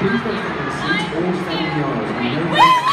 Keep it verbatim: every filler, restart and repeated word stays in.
Please don't take a seat or stand in the aisles. We know